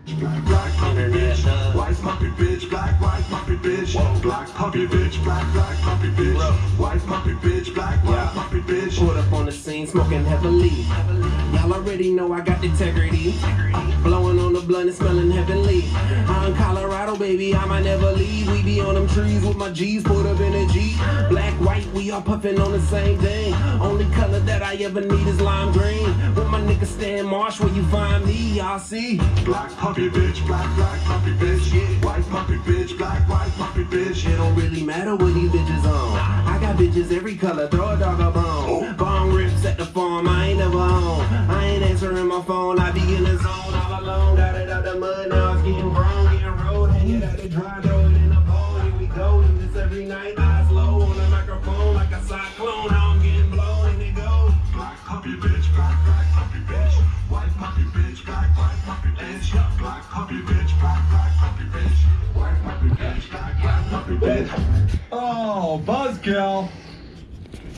Black puppy bitch, white puppy bitch, black puppy bitch, black puppy bitch, black puppy bitch, white puppy bitch, black puppy bitch. Pulled up on the scene smoking heavily. Y'all already know I got integrity. Blowing on the blunt and smelling heavenly. I'm in Colorado, baby, I might never leave. We be on them trees with my G's, put up in a Jeep. Black, white, we all puffin' on the same thing. Only color that I ever need is lime green. With my nigga Stan Marsh, where you find me, y'all see. Black puppy bitch, black puppy bitch, white puppy bitch, black puppy bitch. It don't really matter what these bitches on. I got bitches every color, throw a dog a bone. Bong rips at the farm, I ain't never home. I ain't answering my phone, I be in the zone all alone. Got it out the mud, now it's getting grown, getting rolled. Hang it out the dry, throw it in a bowl. Here we go, do this every night. Eyes low on the microphone like a cyclone. Now I'm getting blown and it goes. Black puppy bitch, black puppy bitch, white puppy bitch, black puppy bitch, black puppy bitch, black puppy bitch, white puppy bitch, black puppy bitch. Oh, buzzkill.